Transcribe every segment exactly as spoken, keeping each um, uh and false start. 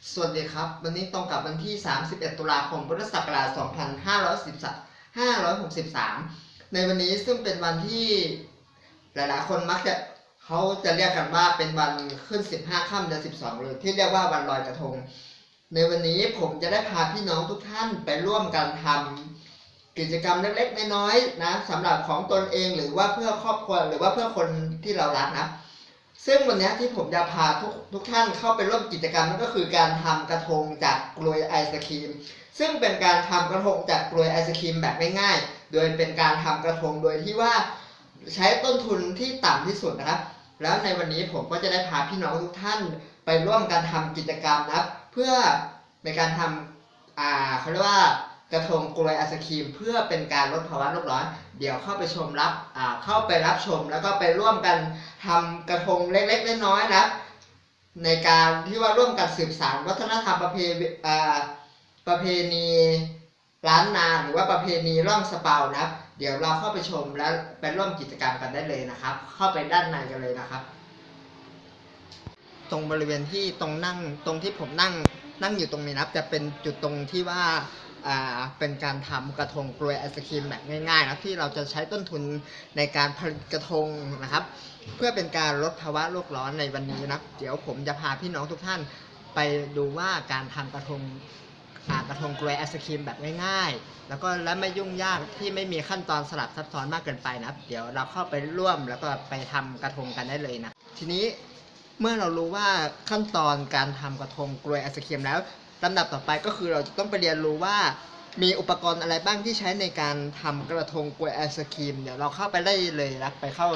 สวัสดีครับวันนี้ตรงกับวันที่สามสิบเอ็ดตุลาคมพุทธศักราชสองพันห้าร้อยหกสิบสามในวันนี้ซึ่งเป็นวันที่หลายๆคนมักจะเขาจะเรียกกันว่าเป็นวันขึ้นสิบห้าค่ำเดือนสิบสองหรือที่เรียกว่าวันลอยกระทงในวันนี้ผมจะได้พาพี่น้องทุกท่านไปร่วมกันทำกิจกรรมเล็กๆน้อยๆนะสำหรับของตนเองหรือว่าเพื่อครอบครัวหรือว่าเพื่อคนที่เรารักนะซึ่งวันนี้ที่ผมจะพาทุกทุกท่านเข้าไปร่วมกิจกรรมนั่นก็คือการทำกระทงจากกลวยไอศครีมซึ่งเป็นการทำกระทงจากกลวยไอศครีมแบบง่ายๆโดยเป็นการทำกระทงโดยที่ว่าใช้ต้นทุนที่ต่ำที่สุดนะครับแล้วในวันนี้ผมก็จะได้พาพี่น้องทุกท่านไปร่วมกันทำกิจกรรมนะครับเพื่อในการทำอ่าเขาเรียกว่ากระทงกลวยไอศครีมเพื่อเป็นการลดภาวะโลกร้อนเดี๋ยวเข้าไปชมรับอ่าเข้าไปรับชมแล้วก็ไปร่วมกันทำกระทงเล็กๆน้อยๆนะครับในการที่ว่าร่วมกันสืบสานวัฒนธรรมประเพณีอ่าประเพณีล้านนาหรือว่าประเพณีร่องสะเปานะครับเดี๋ยวเราเข้าไปชมแล้วไปร่วมกิจกรรมกันได้เลยนะครับเข้าไปด้านในกันเลยนะครับตรงบริเวณที่ตรงนั่งตรงที่ผมนั่งนั่งอยู่ตรงนี้นะครับจะเป็นจุดตรงที่ว่าอ่าเป็นการทำกระทงกลวยไอศครีมแบบง่ายๆนะที่เราจะใช้ต้นทุนในการผลิตกระทงนะครับเพื่อเป็นการลดภาวะโลกร้อนในวันนี้นะเดี๋ยวผมจะพาพี่น้องทุกท่านไปดูว่าการทำกระทงกระทงกลวยไอศครีมแบบง่ายๆแล้วก็และไม่ยุ่งยากที่ไม่มีขั้นตอนสลับซับซ้อนมากเกินไปนะเดี๋ยวเราเข้าไปร่วมแล้วก็ไปทำกระทงกันได้เลยนะทีนี้เมื่อเรารู้ว่าขั้นตอนการทำกระทงกลวยไอศครีมแล้วลำดับต่อไปก็คือเราจะต้องไปเรียนรู้ว่ามีอุปกรณ์อะไรบ้างที่ใช้ในการทำกระทงกลวยไอศครีมเดี๋ยวเราเข้าไปได้เลยนะไปเข้า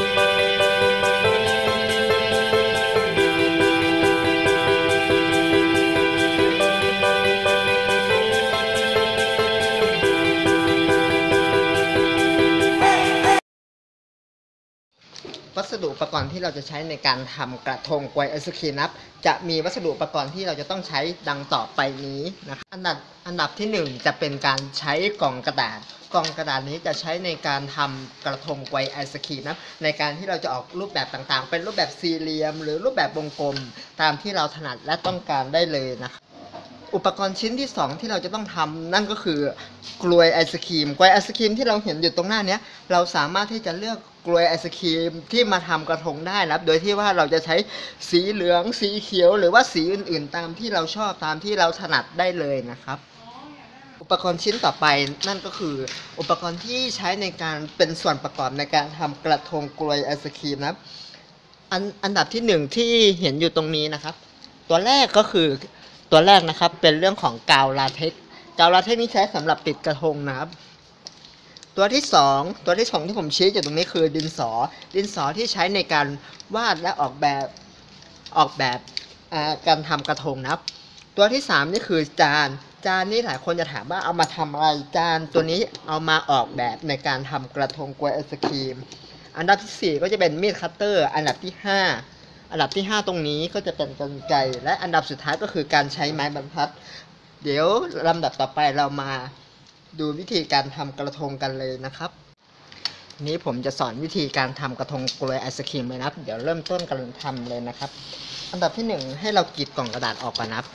วัสดุอุปกรณ์ที่เราจะใช้ในการทำกระทงกลวยไอศครีมนะจะมีวัสดุอุปกรณ์ที่เราจะต้องใช้ดังต่อไปนี้นะครับอันดับอันดับที่หนึ่งจะเป็นการใช้กล่องกระดาษกล่องกระดาษนี้จะใช้ในการทำกระทงกลวยไอศครีมนะในการที่เราจะออกรูปแบบต่างๆเป็นรูปแบบสี่เหลี่ยมหรือรูปแบบวงกลมตามที่เราถนัดและต้องการได้เลยนะครับอุปกรณ์ชิ้นที่สองที่เราจะต้องทำนั่นก็คือกลวยไอศครีมกลวยไอศครีมที่เราเห็นอยู่ตรงหน้านี้เราสามารถที่จะเลือกกลวยไอศครีมที่มาทำกระทงได้นะครับโดยที่ว่าเราจะใช้สีเหลืองสีเขียวหรือว่าสีอื่นๆตามที่เราชอบตามที่เราถนัดได้เลยนะครับอุปกรณ์ชิ้นต่อไปนั่นก็คืออุปกรณ์ที่ใช้ในการเป็นส่วนประกอบในการทำกระทงกลวยไอศครีมนะครับอันอันดับที่หนึ่งที่เห็นอยู่ตรงนี้นะครับตัวแรกก็คือตัวแรกนะครับเป็นเรื่องของกาวลาเท็กซ์กาวลาเท็กซ์นี้ใช้สำหรับติดกระทงนะครับตัวที่สองตัวที่สองที่ผมชี้อยู่ตรงนี้คือดินสอดินสอที่ใช้ในการวาดและออกแบบออกแบบการทำกระทงนะครับตัวที่สามนี่คือจานจานนี้หลายคนจะถามว่าเอามาทำอะไรจานตัวนี้เอามาออกแบบในการทำกระทงกลวยไอศครีมอันดับที่สี่ก็จะเป็นมีดคัตเตอร์อันดับที่ห้าอันดับที่ห้าตรงนี้ก็จะเป็นกรรไกรและอันดับสุดท้ายก็คือการใช้ไม้บรรทัดเดี๋ยวลำดับต่อไปเรามาดูวิธีการทำกระทงกันเลยนะครับนี้ผมจะสอนวิธีการทำกระทงกลวยไอศครีมเลยนะครับเดี๋ยวเริ่มต้นกันทำเลยนะครับอันดับที่หนึ่งให้เรากรีดกล่องกระดาษออกก่อนนะครับ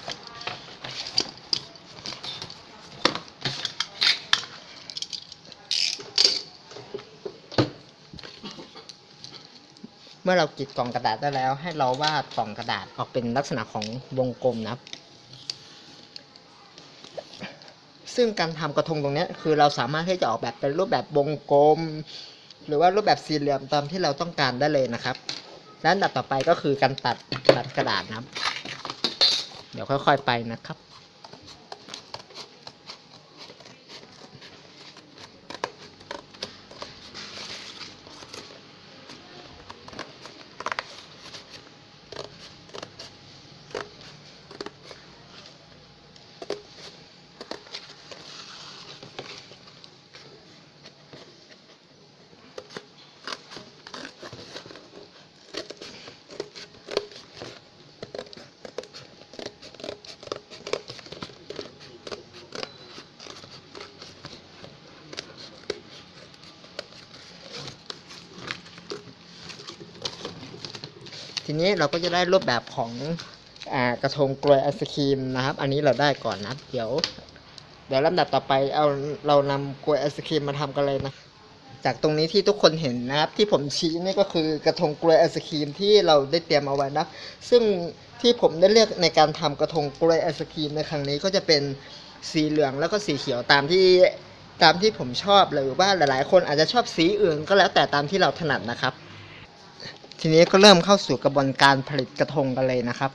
เมื่อเรากรีดกล่องกระดาษได้แล้วให้เราวาดกล่องกระดาษออกเป็นลักษณะของวงกลมนะครับซึ่งการทำกระทงตรงนี้คือเราสามารถที่จะออกแบบเป็นรูปแบบวงกลมหรือว่ารูปแบบสี่เหลี่ยมตามที่เราต้องการได้เลยนะครับและอันดับต่อไปก็คือการตัดตัดกระดาษนะครับเดี๋ยวค่อยๆไปนะครับทีนี้เราก็จะได้รูปแบบของอ่ากระทงกล้วยไอศครีมนะครับ อันนี้เราได้ก่อนนะเดี๋ยวเดี๋ยวลำดับต่อไปเอาเรานำกล้วยไอศครีมมาทำกันเลยนะจากตรงนี้ที่ทุกคนเห็นนะครับที่ผมชี้นี่ก็คือกระทงกล้วยไอศครีมที่เราได้เตรียมเอาไว้นะซึ่งที่ผมได้เลือกในการทำกระทงกล้วยไอศครีมในครั้งนี้ก็จะเป็นสีเหลืองแล้วก็สีเขียวตามที่ตามที่ผมชอบหรือว่าหลายๆคนอาจจะชอบสีอื่นก็แล้วแต่ตามที่เราถนัดนะครับทีนี้ก็เริ่มเข้าสู่กระบวนการผลิตกระทงกันเลยนะครับ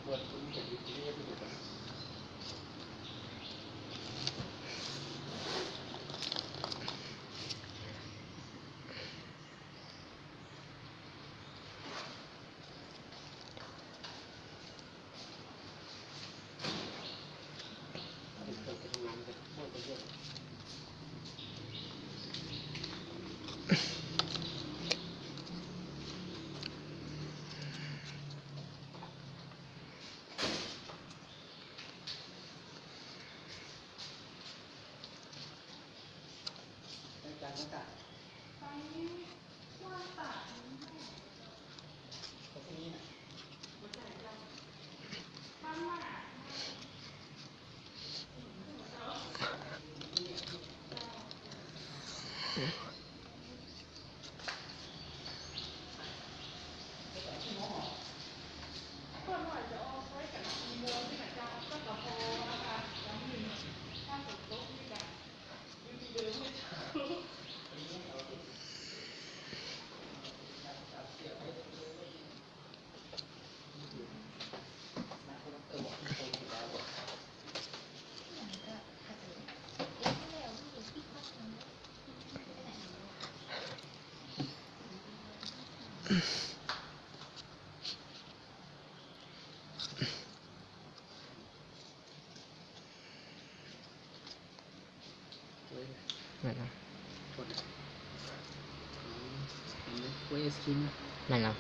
ไม่นะกล้วยไอศครีมไม่นะ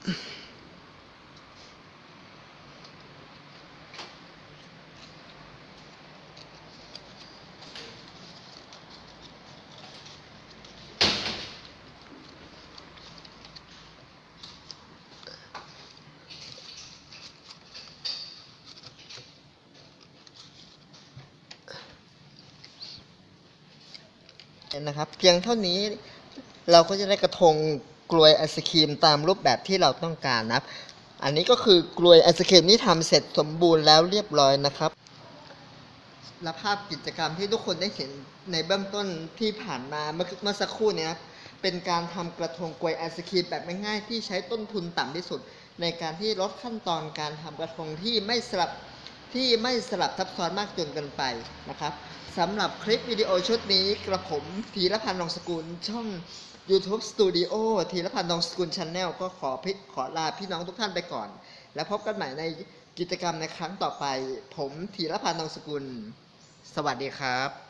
นะครับเพียงเท่านี้เราก็จะได้กระทงกลวยไอศครีมตามรูปแบบที่เราต้องการนะครับอันนี้ก็คือกลวยไอศครีมที่ทำเสร็จสมบูรณ์แล้วเรียบร้อยนะครับและภาพกิจกรรมที่ทุกคนได้เห็นในเบื้องต้นที่ผ่านมาเมื่อเมื่อสักครู่นี้เป็นการทำกระทงกลวยไอศครีมแบบง่ายๆที่ใช้ต้นทุนต่ำที่สุดในการที่ลดขั้นตอนการทำกระทงที่ไม่สลับที่ไม่สลับซับซ้อนมากจนเกินไปนะครับสำหรับคลิปวิดีโอชุดนี้กระผมธีรพันธ์ นงสกุลช่อง YouTube Studio ธีรพันธ์ นงสกุล Channel ก็ขอพิขอลาพี่น้องทุกท่านไปก่อนแล้วพบกันใหม่ในกิจกรรมในครั้งต่อไปผมธีรพันธ์ นงสกุลสวัสดีครับ